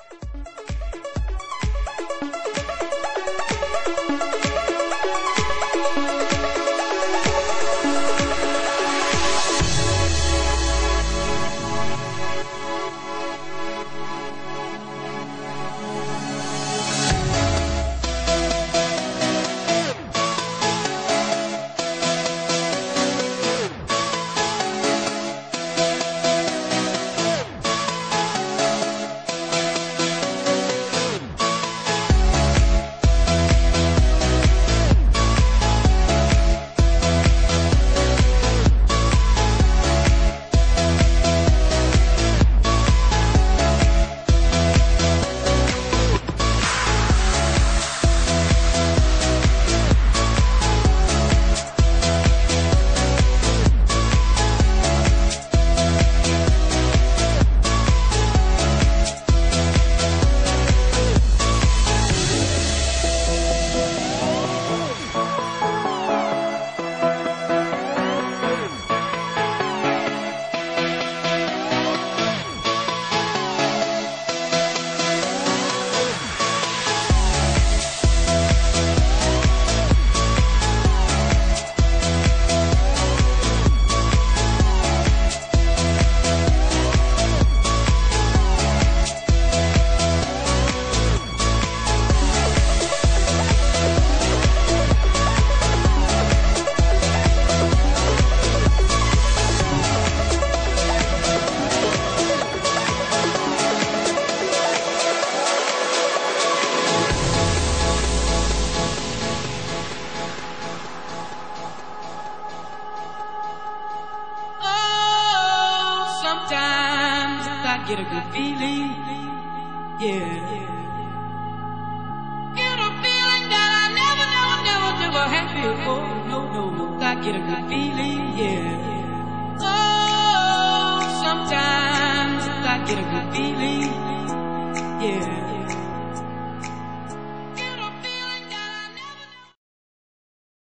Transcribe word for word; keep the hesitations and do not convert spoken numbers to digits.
get a good feeling, yeah. Get a feeling that I never, never, never, never had before. No, no, no, I get a good feeling, yeah. Oh, sometimes I get a good feeling.